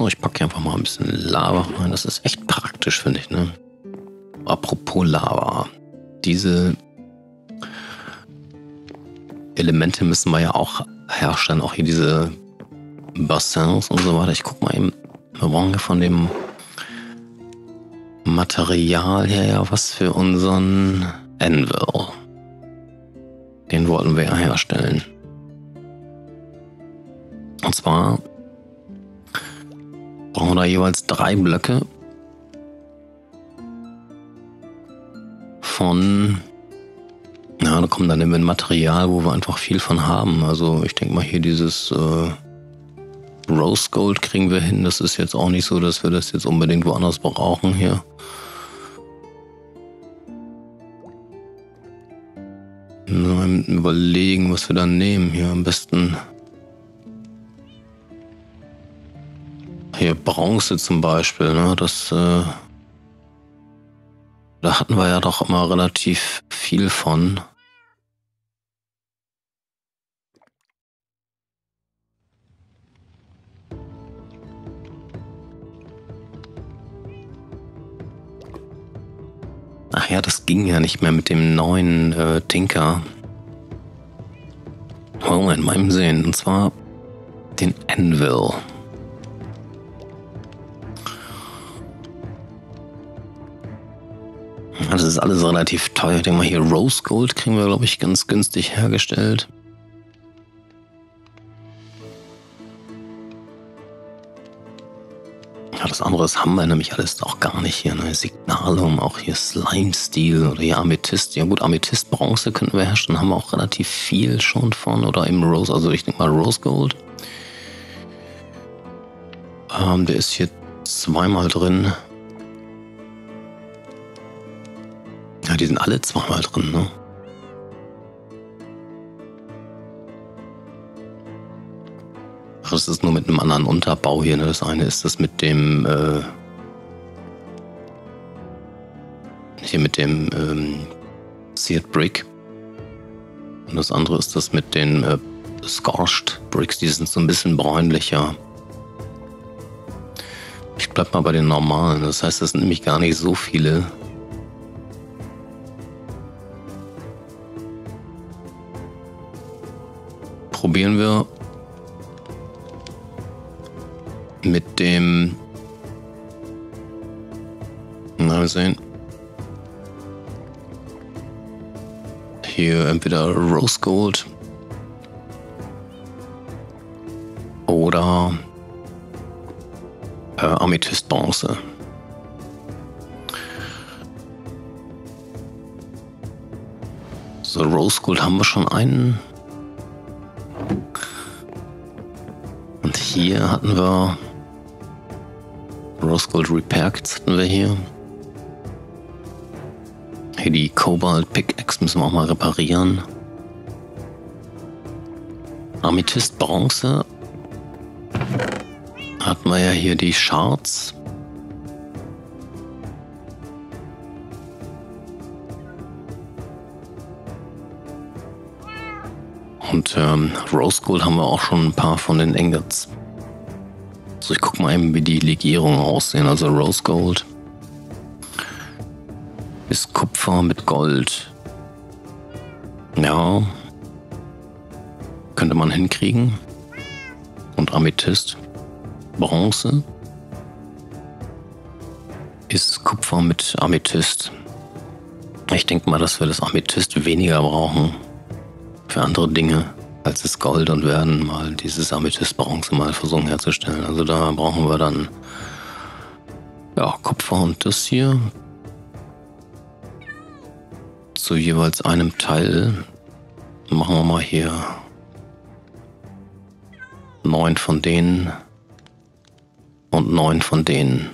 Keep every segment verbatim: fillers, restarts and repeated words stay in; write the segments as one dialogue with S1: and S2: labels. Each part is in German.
S1: So, ich packe hier einfach mal ein bisschen Lava rein. Das ist echt praktisch, finde ich, ne? Apropos Lava. Diese Elemente müssen wir ja auch herstellen. Auch hier diese Bassins und so weiter. Ich guck mal eben. Wir brauchen ja von dem Material her ja was für unseren Anvil. Den wollten wir ja herstellen. Und zwar brauchen wir da jeweils drei Blöcke von, ja, da kommen dann eben ein Material, wo wir einfach viel von haben. Also ich denke mal hier dieses äh, Rose Gold kriegen wir hin. Das ist jetzt auch nicht so, dass wir das jetzt unbedingt woanders brauchen hier. Nur überlegen, was wir dann nehmen hier am besten. Hier Bronze zum Beispiel, ne? Das, äh, da hatten wir ja doch immer relativ viel von. Ach ja, das ging ja nicht mehr mit dem neuen äh, Tinker. Moment, mal im Sehen. Und zwar den Anvil. Das ist alles relativ teuer. Ich denke mal, hier Rose Gold kriegen wir, glaube ich, ganz günstig hergestellt. Ja, das andere das haben wir nämlich alles auch gar nicht hier. Ne? Signalum, auch hier Slime Steel oder hier Amethyst. Ja gut, Amethyst Bronze könnten wir herstellen. Haben wir auch relativ viel schon von. Oder im Rose, also ich denke mal Rose Gold. Ähm, der ist hier zweimal drin. Ja, die sind alle zweimal drin, ne? Ach, das ist nur mit einem anderen Unterbau hier, ne? Das eine ist das mit dem, äh, hier mit dem, ähm, Seared Brick. Und das andere ist das mit den, äh, Scorched Bricks, die sind so ein bisschen bräunlicher. Ich bleib mal bei den normalen, das heißt, das sind nämlich gar nicht so viele. Probieren wir mit dem, na, wir sehen, hier entweder Rose Gold oder äh, Amethyst Bronze. So, Rose Gold haben wir schon einen. Und hier hatten wir Rose Gold Repair Kits hatten wir hier. Hier die Cobalt Pickaxe müssen wir auch mal reparieren. Amethyst Bronze hatten wir ja hier die Shards. Und ähm, Rose Gold haben wir auch schon ein paar von den Ingots. So, ich guck mal eben, wie die Legierungen aussehen. Also Rose Gold ist Kupfer mit Gold. Ja, könnte man hinkriegen. Und Amethyst Bronze ist Kupfer mit Amethyst. Ich denke mal, dass wir das Amethyst weniger brauchen für andere Dinge als das Gold und werden mal dieses Amethyst-Bronze mal versuchen herzustellen. Also da brauchen wir dann ja, Kupfer und das hier zu jeweils einem Teil. Machen wir mal hier neun von denen und neun von denen.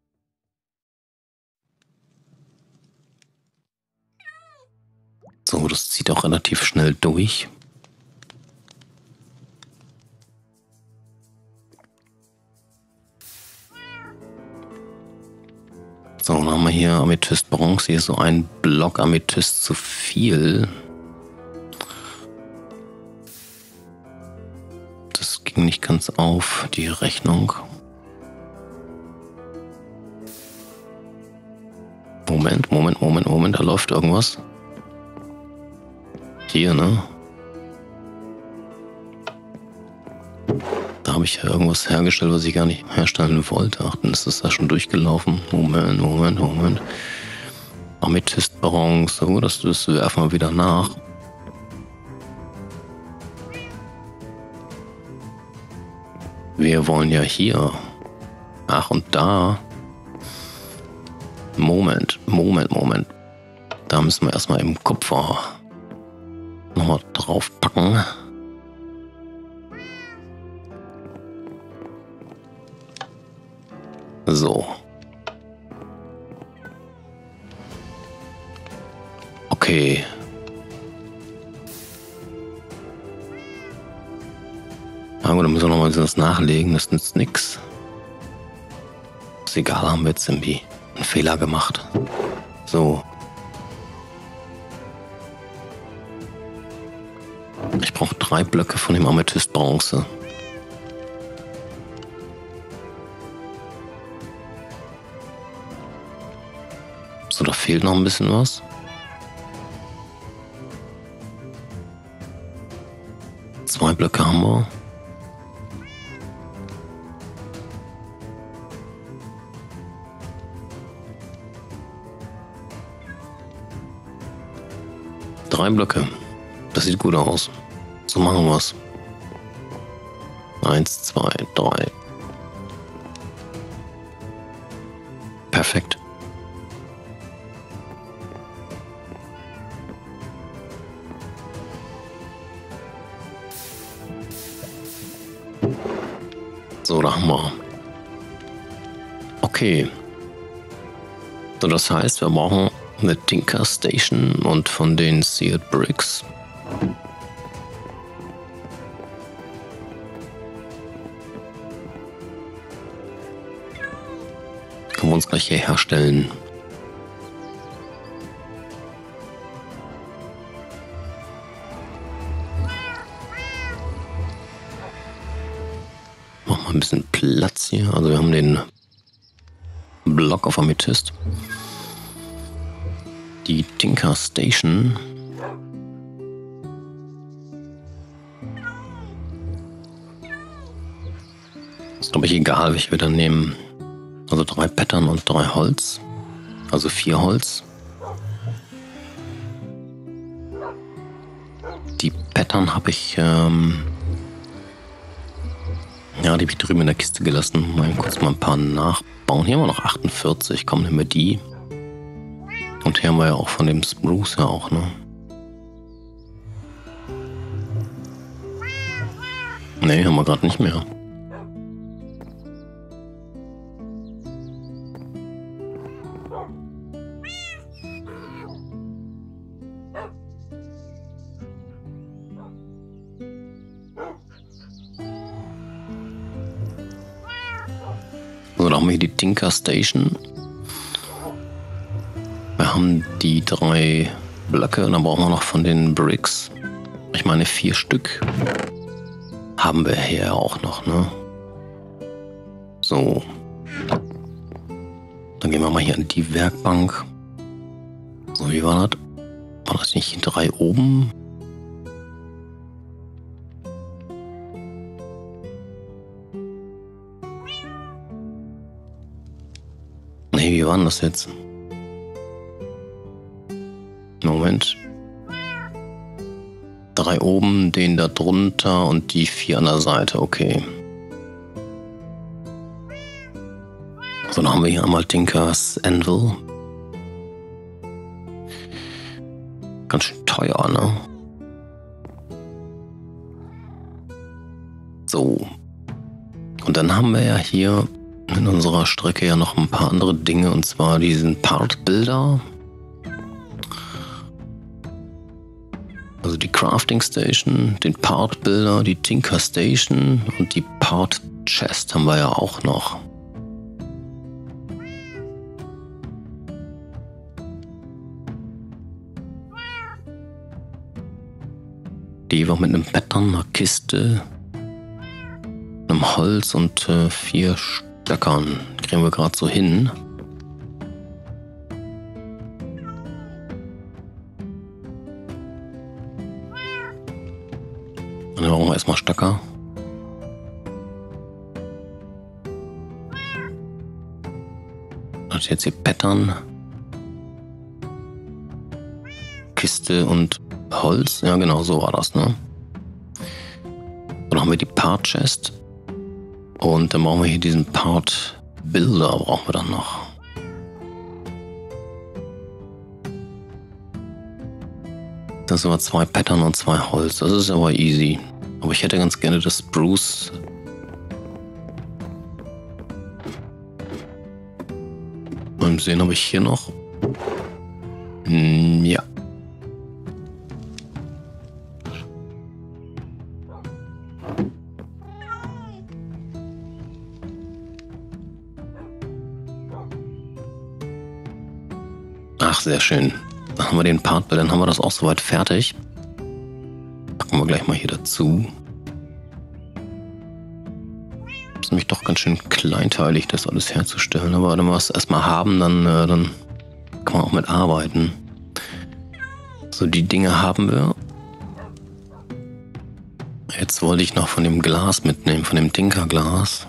S1: So, das zieht auch relativ schnell durch. So, dann haben wir hier Amethyst Bronze. Hier ist so ein Block Amethyst zu viel. Das ging nicht ganz auf, die Rechnung. Moment, Moment, Moment, Moment, da läuft irgendwas. Hier, ne? Da habe ich ja irgendwas hergestellt, was ich gar nicht herstellen wollte. Ach, dann ist das da schon durchgelaufen. Moment, Moment, Moment. Amethystballons, so, das, das werfen wir wieder nach. Wir wollen ja hier. Ach, und da. Moment, Moment, Moment. Da müssen wir erstmal im Kupfer nochmal draufpacken. So. Okay. Na gut, dann müssen wir nochmal das nachlegen, das nützt nix. Ist egal, haben wir jetzt irgendwie einen Fehler gemacht. So. Ich brauche drei Blöcke von dem Amethystbronze. So, da fehlt noch ein bisschen was. Zwei Blöcke haben wir. Drei Blöcke. Das sieht gut aus. So machen wir es. Eins, zwei, drei. Perfekt. So, da haben wir. Okay. So, das heißt, wir brauchen eine Tinker Station und von den Seared Bricks. Können wir uns gleich hier herstellen. Machen wir ein bisschen Platz hier. Also wir haben den Block auf Amethyst. Die Tinker Station. Ist glaube ich egal, welche wir dann nehmen. Also drei Pattern und drei Holz. Also vier Holz. Die Pattern habe ich, ähm ja, die habe ich drüben in der Kiste gelassen. Mal kurz mal ein paar nachbauen. Hier haben wir noch achtundvierzig. Komm, nehmen wir die. Und hier haben wir ja auch von dem Spruce ja auch, ne? Ne, haben wir gerade nicht mehr. So, da haben wir hier die Tinker Station. Wir haben die drei Blöcke und dann brauchen wir noch von den Bricks. Ich meine vier Stück. Haben wir hier auch noch, ne? So. Dann gehen wir mal hier an die Werkbank. So, wie war das? War das nicht drei oben? Nee, wie war denn das jetzt? Moment. Drei oben, den da drunter und die vier an der Seite, okay. So, dann haben wir hier einmal Tinkers Anvil. Ganz schön teuer, ne? So. Und dann haben wir ja hier in unserer Strecke ja noch ein paar andere Dinge, und zwar diesen Part-Builder. Also die Crafting Station, den Part Builder, die Tinker Station und die Part Chest haben wir ja auch noch. Die war mit einem Pattern, einer Kiste, einem Holz und äh, vier Stöckern. Kriegen wir gerade so hin. brauchen wir erstmal Stacker. Das jetzt hier Pattern. Kiste und Holz. Ja, genau, so war das, ne? Dann haben wir die Part Chest. Und dann brauchen wir hier diesen Part Builder, brauchen wir dann noch. Das sind aber zwei Pattern und zwei Holz. Das ist aber easy. Aber ich hätte ganz gerne das Spruce. Mal sehen, ob ich hier noch. Hm, ja. Ach, sehr schön. Dann haben wir den Part, dann haben wir das auch soweit fertig. Packen wir gleich mal hier dazu. Das ist nämlich doch ganz schön kleinteilig, das alles herzustellen. Aber wenn wir es erstmal haben, dann, äh, dann kann man auch mit arbeiten. So, die Dinge haben wir. Jetzt wollte ich noch von dem Glas mitnehmen, von dem Tinkerglas.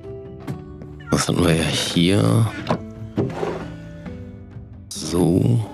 S1: Das hatten wir ja hier. So.